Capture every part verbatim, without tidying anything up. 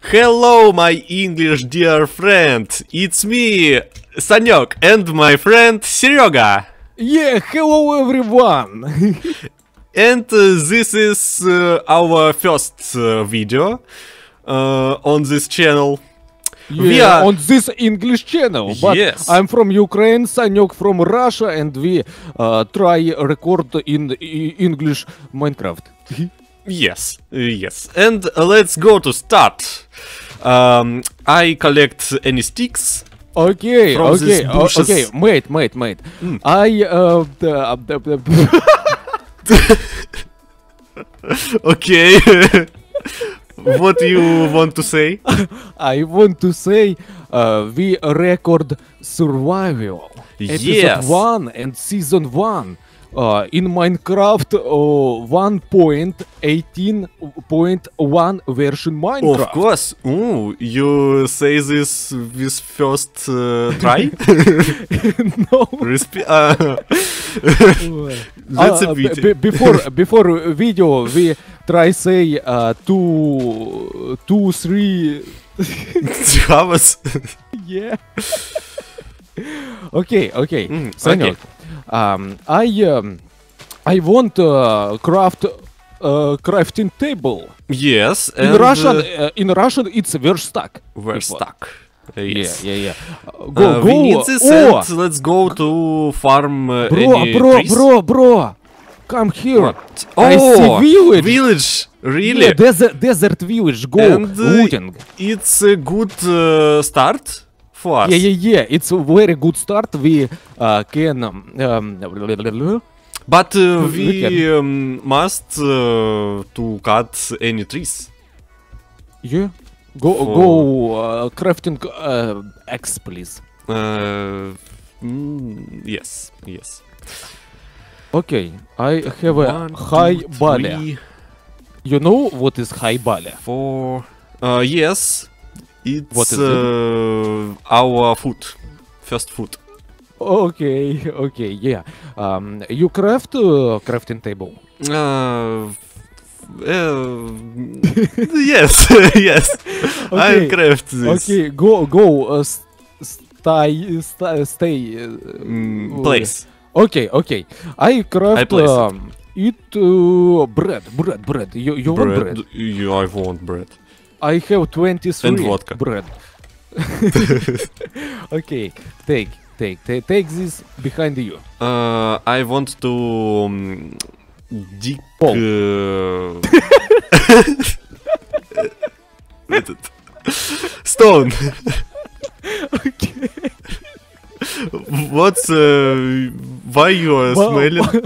Hello, my English dear friend. It's me, Sanok, and my friend Serega. Yeah, hello everyone. And uh, this is uh, our first uh, video uh, on this channel. Yeah, we are... on this English channel. But yes. I'm from Ukraine, Sanok from Russia, and we uh, try record in English Minecraft. Yes, yes. And uh, let's go to start. Um, I collect any sticks. Okay, from okay, uh, okay. Mate, mate, mate. Mm. I uh, the, the, the okay. What do you want to say? I want to say uh, we record survival episode yes. one and season one. Uh, in Minecraft uh, one point eighteen point one version Minecraft. Of course. Ooh, you say this with first uh, try? No. Respe uh, That's uh, a pity. b before before video we try say uh, two two three hours. Yeah. Okay, okay. Mm, Sanok, okay. Um, I um, I want uh, craft uh, crafting table. Yes. In and, Russian, uh, uh, in Russian, it's verstack. Verstack. Uh, yes. Yeah, yeah, yeah. Uh, go, uh, go. We need this oh. and let's go to farm uh, Bro, any bro, trees. bro, bro. Come here. What? I Oh, see village. Village. Really? Yeah, desert, desert village. Go, and, uh, looting. It's a good uh, start for us. Yeah, yeah, yeah. It's a very good start. We uh, can. Um, um, But uh, we we um, must uh, to cut any trees. Yeah. Go, For... go. Uh, crafting uh, X, please. Uh, mm, yes, yes. Okay, I have a One, high two, bale. three, You know what is high bale? four. Uh, yes, it's What is uh, our food, first food. Okay, okay, yeah. Um, you craft uh, crafting table. Uh, uh, yes, yes. Okay. I craft this. Okay, go, go. Uh, stay, stay, stay. Uh, Mm, place. Okay, okay. I craft. I place it. um, Eat uh, bread, bread, bread. You, you want bread? You, I want bread. I have twenty-three And vodka. bread. Okay, take, take, take, take this behind you. Uh, I want to um, dig. Paul. Uh, stone. Okay. What's uh, why you are Wow. smelling?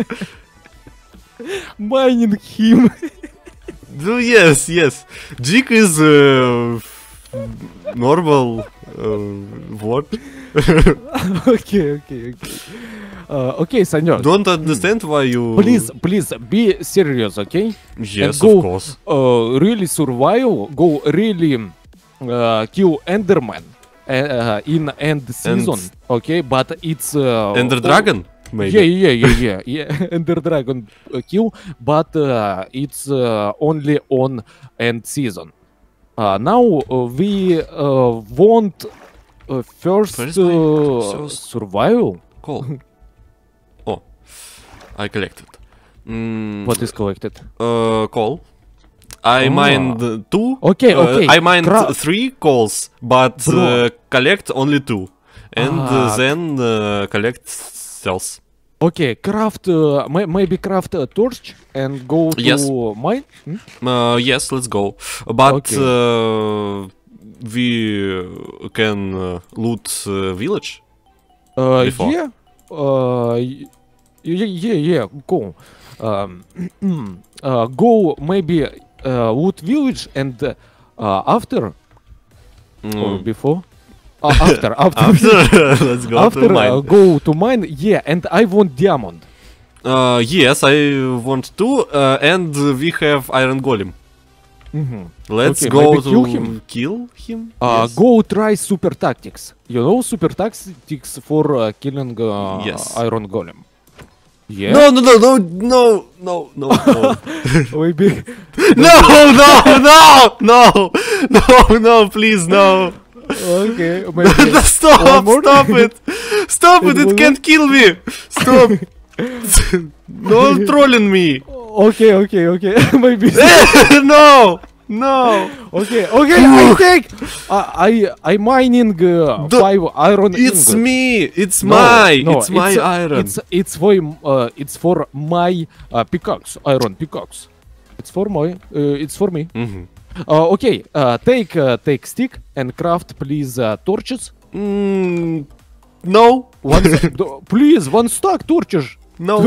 Mining him. No, yes, yes. Dig is uh, normal uh, word. Okay, okay, okay. Uh, okay, Sanok. Don't understand why you. Please, please be serious, okay? Yes, go, of course. Uh, really survive. Go really uh, kill Enderman uh, in end season, And okay? But it's uh, Ender Dragon, maybe. Yeah, yeah, yeah, yeah, yeah. Ender Dragon uh, kill, but uh, it's uh, only on end season. Uh, now uh, we uh, want uh, first, First uh, so survival. Cool. Oh, I collected. Mm, What is collected? Uh, coal. I Oh. mined uh, two. Okay, uh, okay. I mined Cra- three coals, but Bro. uh, collect only two, and Ah. uh, then uh, collect cells. Okay, craft. Uh, may- maybe craft a torch and go to Yes. mine. Hmm? Uh, yes, let's go. But Okay. uh, we can uh, loot uh, village. Uh, Before. yeah. Uh, y- yeah, yeah, yeah. Go. Um, uh, go maybe uh, loot village and uh, after or Mm. before. Uh, after, after, After, let's go after to mine. uh, go to mine. Yeah, and I want diamond. Uh, yes, I want to, uh, and we have iron golem. Mhm. Let's Okay, go maybe to kill him? kill him? Uh, Yes. Go try super tactics. You know super tactics for uh, killing uh, Yes. iron golem. Yeah. No, no, no, no, no, no, no, no. Maybe. No, no, no, no, no, no, please, no. Okay. Maybe. Stop, One more? stop it. Stop it, And it one can't kill me. Stop. No trolling me. Okay, okay, okay. Maybe. No, no. Okay, okay. I take. Uh, I I mining uh, The- five iron It's ingot. me. It's No, my. no, it's my iron. It's it's for uh, it's for my uh, pickaxe, iron pickaxe. It's for my. Uh, it's for me. Mhm. Uh, okay. Uh, take uh, take stick and craft, please. Uh, torches. Mm, no. One. do- please, one stack torches. No.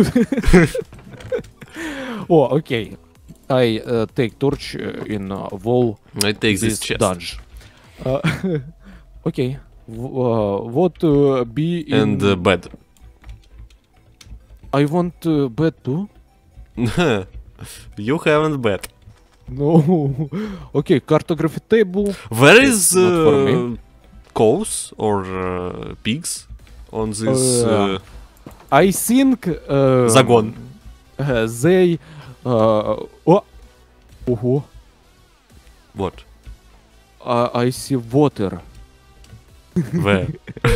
Oh, okay. I uh, take torch uh, in uh, wall I take this this chest. dungeon. Uh, okay. W- uh, what uh, be in? And uh, bed. I want uh, bed too. You haven't bed. No. Okay, cartography table. Where It's is not for uh, me. cows or uh, pigs on this Uh, uh, I think uh, zagon? uh, they uh, oh, Ого. What? Uh, I see water Where?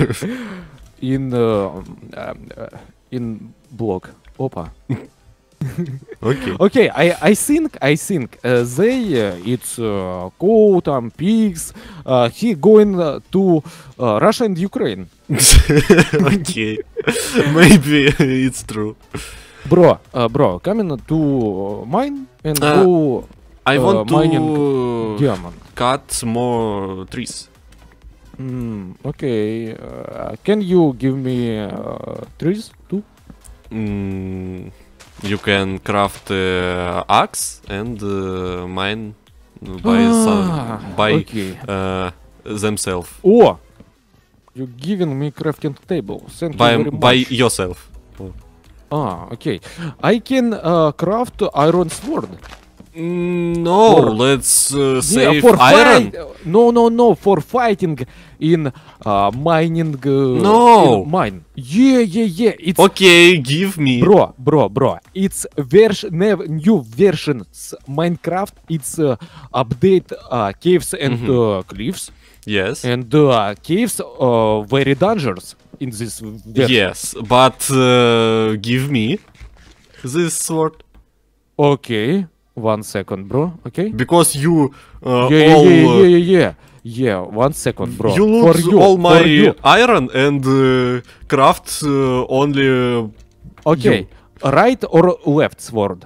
in uh, um, uh, in block. Опа. Okay. Okay, I I think I think uh, they uh, it's uh, cow там pigs. Uh, he going uh, to uh, Russia and Ukraine. Okay. Maybe it's true. Bro, uh, bro, coming to mine and Uh, go I Uh, want to mining diamond. cut more trees. Mm, okay, uh, can you give me uh, trees too? Mm, you can craft uh, axe and uh, mine by some, Ah, by okay. uh, themselves. Oh, you giving me crafting table. Thank By you very by much. yourself. Ah, okay. I can uh, craft iron sword. Mm, no, For- let's uh, Yeah, save for iron. fight. No, no, no. For fighting in uh, mining. Uh, No. in mine. Yeah, yeah, yeah. It's Okay, give me. bro, bro, bro. It's version, new versions Minecraft. It's uh, update uh, caves and Mhm. uh, cliffs, Yes. and uh, caves uh, very dangerous in this version. Yes, but uh, give me this sword Okay, one second, bro. Okay. because you uh, Yeah, yeah, all yeah, uh, yeah, yeah, yeah. Yeah, one second, bro. you for loot you, all for my you. iron and uh, craft uh, only. Okay, right or left sword?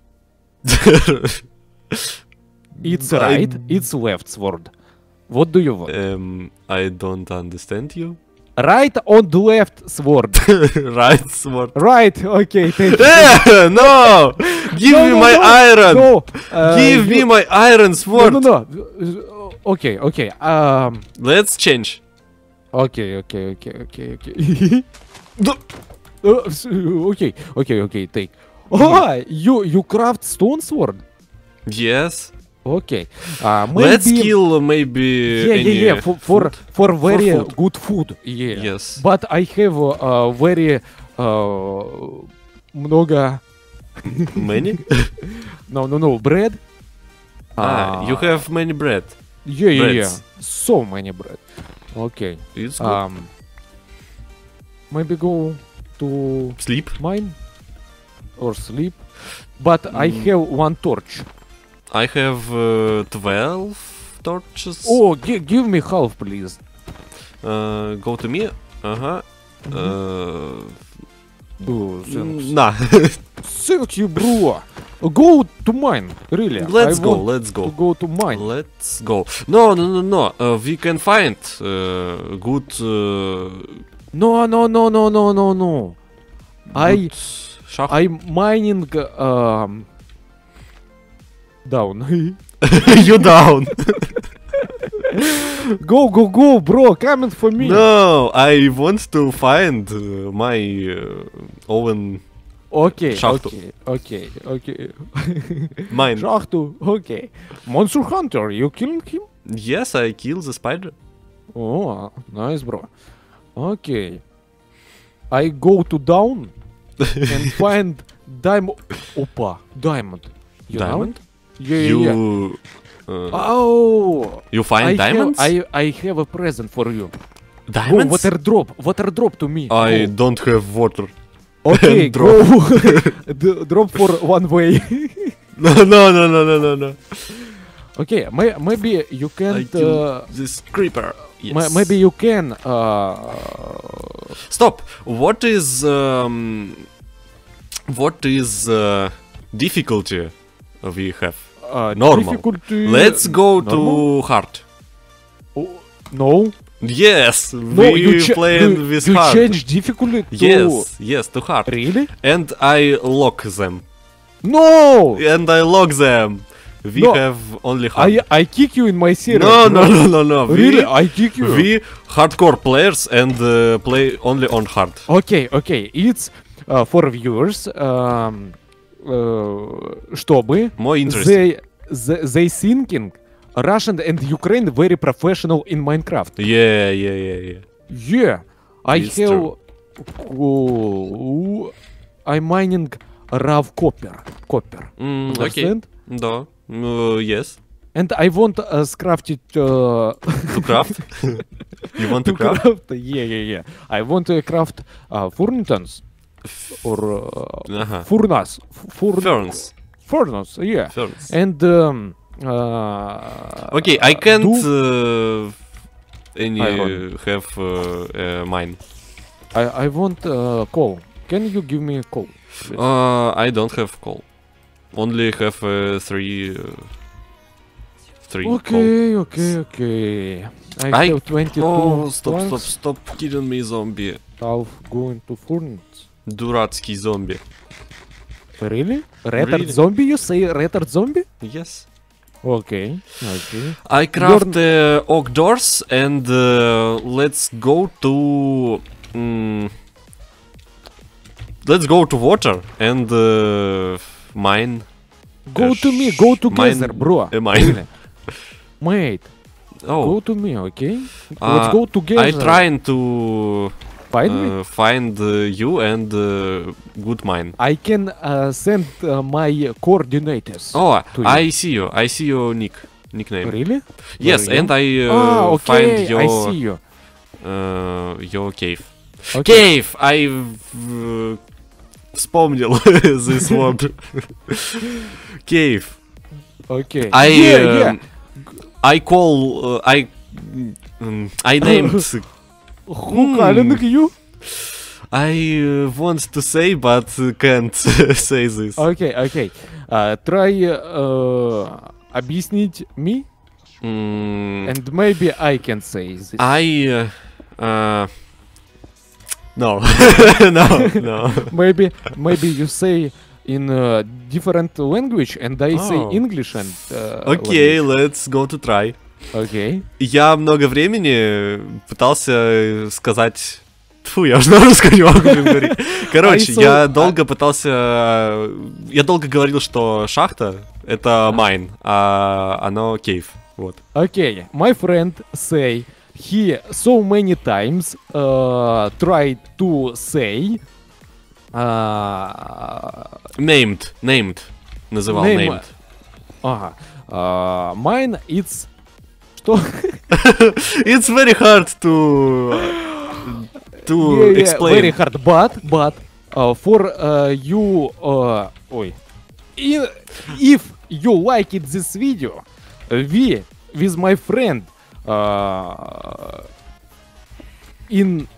It's I- right, it's left sword. What do you want? um, I don't understand you. Right on the left sword. Right sword. Right, okay, thank you. Eh, no! Give No, me no, my no, iron! No, uh, Give me you- my iron No, sword! no, no. Uh, Okay, okay. Um. Let's change. Okay, okay, okay, okay, okay. No. Uh, s- okay, okay, okay. Take. Oh, you you craft stone sword. Yes. Okay. Uh, maybe. Let's kill maybe. Yeah, any yeah, yeah. For for, food. for very food. good food. Yeah. Yes. But I have uh, very uh, много. Many? No, no, no. Bread. Ah, you Uh, have many bread. Yeah, yeah, yeah. breads. So many bread. Okay. It's good. Um. Maybe go to Sleep. mine or sleep. But I Mm. have one torch. I have uh, twelve torches. Oh, gi- give me half, please. Uh, go to me. Uh-huh. Uh Oh, thanks. Nah. Thank you, bro. Go to mine. Really. Let's I go. want Let's To go. go to mine. Let's go. No, no, no, no. Uh, we can find uh, good. Uh, No, no, no, no, no, no, no. I good shaft. I'm mining um down. You down. Go, go, go, bro. Coming for me. No, I want to find uh, my uh, own Okay, Шахту. okay, okay, okay. mine. Шахту, okay. Monster Hunter, you killing him? Yes, I kill the spider. Oh, nice, bro. Okay. I go to down. and find diamond. Opa, diamond. You Diamond? Know? Yeah, yeah, yeah. You... Uh, Oh, you find I diamonds? Have, I I have a present for you. Diamonds? Go, water drop, water drop to me. I Go. don't have water. Okay, drop. go. D- drop for one way. No, no, no, no, no, no, no. Okay, may- maybe you I can. kill Uh, this creeper. Yes. ma- maybe you can. Uh, Stop. What is um? What is uh, difficulty we have? uh, Normal. difficulty- Let's go normal? to hard. Oh, no. Yes, No, we you, cha- playing you, with you hard. change difficulty to. Yes, yes, to hard. Really? And I lock them. No. And I lock them. We No. have only hard. I I kick you in my server. No, bro. no, no, no, no. Really? We, I kick you. we hardcore players and uh, play only on hard. Okay, okay. It's uh, for viewers. Um, uh, чтобы More interesting. they, they they thinking Russian and Ukraine very professional in Minecraft. Yeah, yeah, yeah, yeah. Yeah, I It's have. true. Uh, I'm mining raw copper. Copper. Mm, okay. Understand? Да. Uh, yes. And I want uh, craft it. Uh, To craft? You want to craft? Yeah, yeah, yeah. I want to craft uh, furnace or uh, Uh-huh. furnace. Furn- Ferns. Furnace, yeah. Ferns. And um, uh, Okay, I can't do- uh, any Iron. have uh, uh, mine. I I want uh, coal. Can you give me coal? please? Uh, I don't have coal. Only have uh, three. Uh, three coal. Okay, okay, okay. I, I- have twenty-two. Oh, stop, stop, planks. stop killing me, zombie. I'll go into furnace. Дурацкий зомби. Really? Retard Really? zombie? You say retard zombie? Yes. Okay, okay. I craft uh, oak doors and uh, let's go to. Mm, let's go to water and uh, mine. Go uh, to me, sh- go together, mine- bro. uh, mine. Really. Mate, Oh, go to me, okay? Uh, Let's go together. I trying to Find me? uh, find uh, you and uh, good mine. I can uh, send uh, my coordinates. Oh, to I you. see you. I see your nick nickname. Really? Yes, Where are and I uh, ah, okay, find your I see you. uh, your cave. Okay. Cave! I uh, вспомнил this word. Cave. Okay. I yeah, um, yeah. I call uh, I um, I named Who calling you? I uh, want to say but uh, can't say this. Okay, okay. Uh, try uh, объяснить me, Mm, and maybe I can say this. I uh, uh, no no no. Maybe, maybe you say in a different language, and I say Oh. English and. Uh, Окей, let's go to try. language. Okay. Я много времени пытался сказать... Фу, я уже на русском не могу блин, говорить. Короче, I saw- я долго пытался... Я долго говорил, что шахта — это mine, а оно cave. Вот. Okay. My friend say he so many times uh, tried to say. Uh, Named, named. Называл Name- named. ага. Uh, mine it's что? It's very hard to... to Yeah, yeah, explain. very hard, but but uh, for uh, you, uh, ой, I- if you like it this video, we with my friend uh, in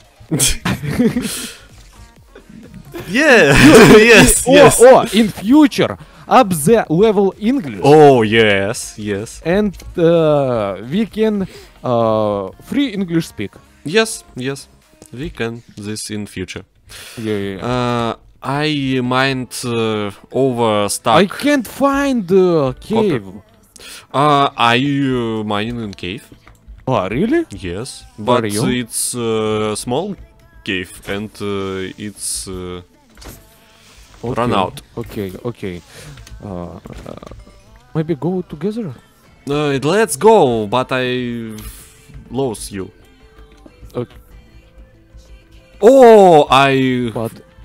Yeah, yes, oh, yes. oh, in future up the level English, Oh, yes, yes. and uh, we can uh, free English speak. Yes, yes. We can this in future. Yeah, yeah, yeah. Uh, I mind uh, over I stuck. can't find the cave. Uh, I uh, mining in cave. Oh, really? Yes, Where but are you? it's uh, small cave and uh, it's uh, run Okay, out. Okay, okay. Uh, uh, maybe go together. Uh, let's go, but I lost you. Okay. Oh, I But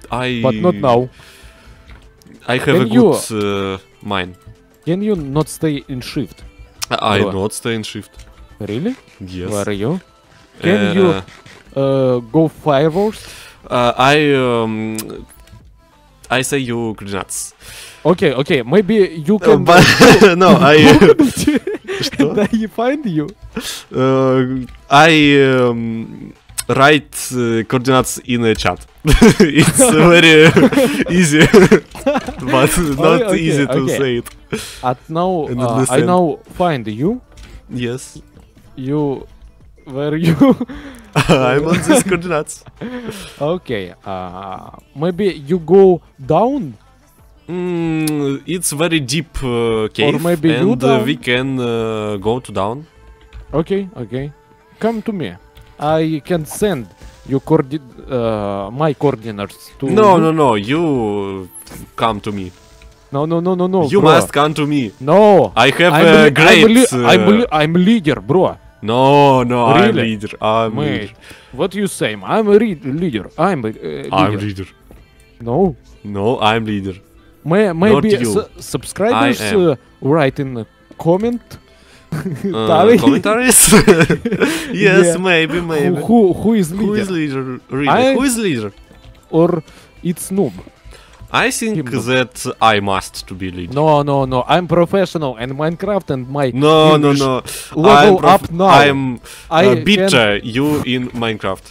I. But not now. I have Can a you- good uh, mine. Can you not stay in shift? I Bro. not stay in shift. Really? Yes. Where are you? Can you Uh, uh, go fireworks? uh, I um, I say you coordinates. Okay, okay, maybe you Uh, can. but no, I. Что? That I find you. Uh, I um, write uh, coordinates in a chat. It's very easy, but not okay, easy to okay. say it. At now, And uh, I understand. now find you. Yes, You, where you? I'm on these coordinates. Okay. Uh, maybe you go down. Mm, it's very deep uh, cave, maybe you and uh, down? we can uh, go to down. Okay, okay. Come to me. I can send you coordi- uh, my coordinates to. No, you. no, no. You come to me. no, no, no, no, no. You bro. must come to me. No. I have I'm, a li- great. I'm, li- uh, I'm, li- I'm leader, bro. no, no. I'm Really? leader. I'm Mate, leader. what you say? I'm a re- leader. I'm a uh, leader. I'm leader. No. No, I'm leader. May- maybe you. su- subscribers I am. uh, write in a comment. Uh, Tari. commentaries? Yes, Yeah. maybe, who, maybe. who, who is leader? Who is leader? Really? I- Who is leader? Or it's noob? I think Him. that I must to be leader. No, no, no. I'm professional in Minecraft and my No, no, English no. level I'm prof- up now. I'm I uh, can- better you in Minecraft.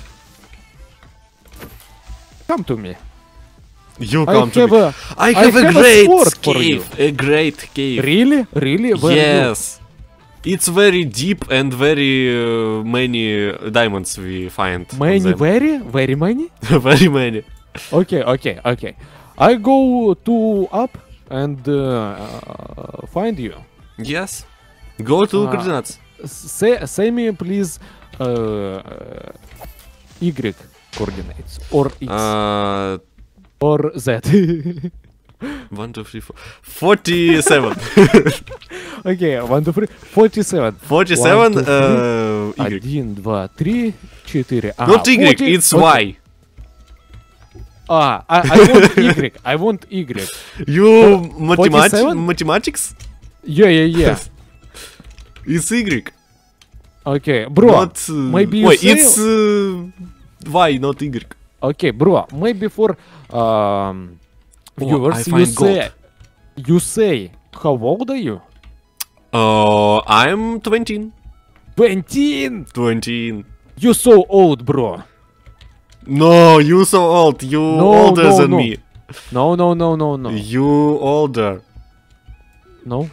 Come to me. You I come to have me. a I I have, have a a great sword for you. cave. A great cave. really, really. Where you? Yes. It's very deep and very uh, many diamonds we find. on Many, them. very, very many. Very many. Okay, okay, okay. I go to up and uh, uh, find you. Yes. Go to Ah. coordinates. Say, say me please uh, uh, Y coordinates or X Uh, or Z. one, two, three, four. Forty-seven. Okay, one, two, three, forty-seven. Forty-seven. One, two, Uh, Y. Один, два, три, четыре. А, Not Y. forty, It's okay. Y. Ah, I, I want Y. I want Y. You mathemat- forty-seven? mathematics? Yeah, yeah, yeah. It's Y. Okay, bro. Not, uh, maybe you wait, say- it's uh, Y, not Y. Okay, bro. Maybe for um, Oh, viewers, I you find say, gold. you say, how old are you? Uh, I'm twenty. Twenty. Twenty. You so old, bro. No, you so old. You No, older no, than no. me. No, no, no, no, no. You older. No.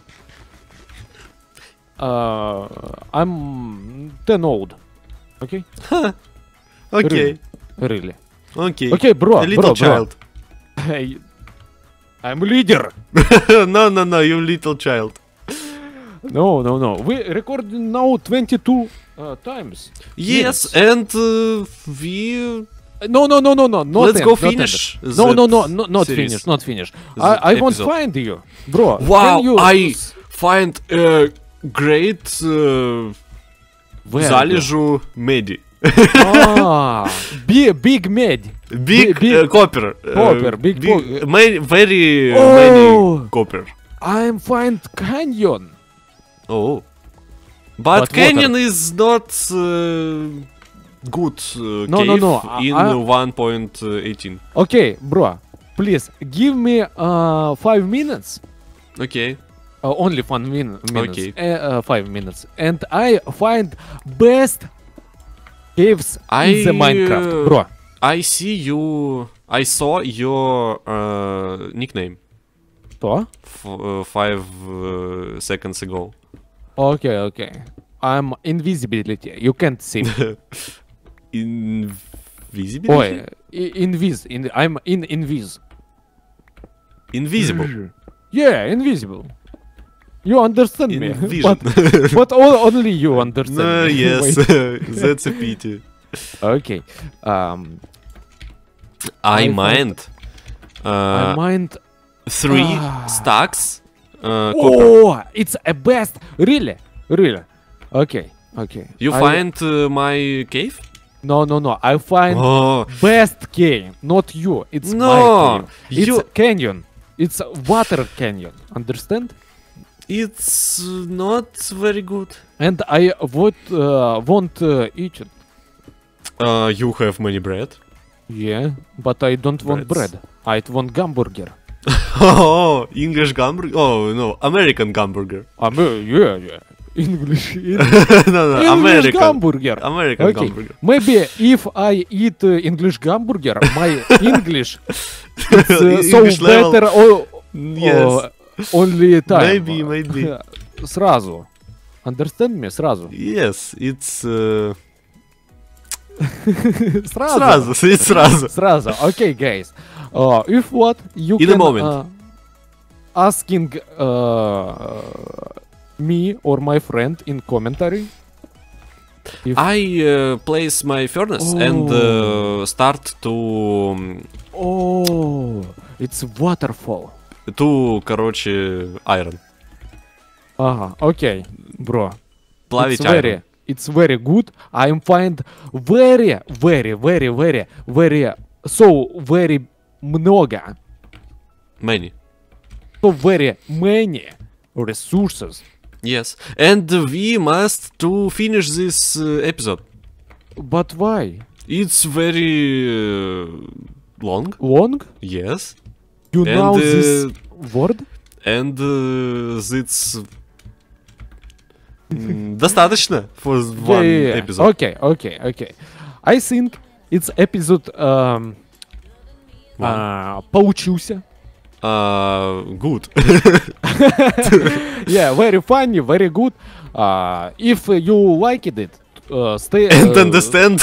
Uh, I'm ten old. Okay. Okay. Really. Okay. Okay, bro. A little bro, child. Bro. Hey, I'm leader. No, no, no. You little child. No, no, no. We recording now twenty-two uh, times. Yes, Yes. and uh, we. No, no, no, no, no. Not Let's end, go not finish. end. No, no, no, that no, not series. finish, not finish. That I, I won't episode. find you, bro. Wow, can you I s- find a great uh, Where залежу меди. Ah, big, big med. Big, big- uh, copper. uh, Copper, big co- many, very uh, Oh. many copper. I'm find canyon. Oh. But, But canyon is not uh, good uh, No, cave no, no, I- in I- one point eighteen. Okay, bro. Please give me uh five minutes. Okay. Uh, only one min- minutes. Okay. Uh, uh, five minutes, and I find best caves in the I, Minecraft, uh, bro. I see you. I saw your uh, nickname Что? f- uh, five uh, seconds ago. Okay, okay. I'm invisibility. You can't see me. Invisibility? Oi, i- invis. In, I'm in invis. Invisible. Yeah, invisible. You understand me, Invision. but but o- only you understand. No, me. yes, Wait. that's a pity. Okay. Um, I I mind I uh, mind. three Ah. stacks uh, copper. Oh, it's a best. Really, really. Okay, okay. You I- find uh, my cave? No, no, no. I find Oh, best cave, not you. It's No, my cave. It's you- canyon. It's a water canyon. Understand? it's not very good. And I would uh, want uh, eat it. Uh, you have many bread. Yeah, but I don't want Breads. bread. I want hamburger. Oh, English hamburger. Oh no, American hamburger. Um, uh, yeah, yeah. English. no, no, English American. hamburger. American Okay. hamburger. Maybe if I eat uh, English hamburger, my English is uh, so English level. better or, Yes. or only time. Maybe, maybe. Сразу. Understand me? Сразу. Yes, it's uh, Сразу. сразу, it's сразу. Сразу. Okay, guys. Uh, if what, you In a can moment. uh, asking uh, me or my friend in commentary. If I uh, place my furnace and uh, start to um, oh, it's waterfall. to, короче, iron. Ага, okay, bro. Плавить It's very, iron. it's very good. I find very, very, very, very, very, so very много, Many. so very many resources. Yes, and we must to finish this uh, episode. But why? It's very uh, long. Long? Yes, You And, know uh, this word? and uh, it's mm, достаточно for Yeah, one yeah, yeah. episode. Okay, okay, okay. I think it's episode um, One. uh, получился. Uh, good. Yeah, very funny, very good. Uh, if you liked it, uh, stay. And uh, understand.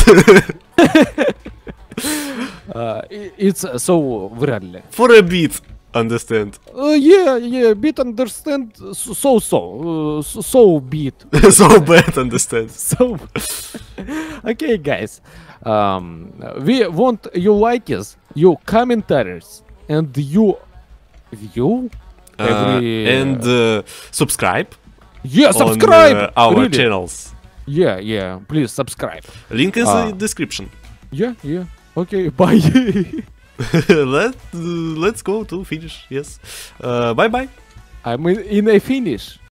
uh, i- it's uh, so вряд ли. For a bit. Understand. Uh, yeah, yeah, bit understand. So so, so, uh, so, so bit. So bad understand. So, okay, guys. Um, we want your likes, your commentaries, and you view Uh, every. and uh, subscribe yeah, on subscribe. uh, our really. channels. Yeah, yeah. Please subscribe. Link is Ah. in description. Yeah, yeah. Okay, bye. Let uh, let's go to finish. Yes. Uh, bye bye. I'm in, in a finish.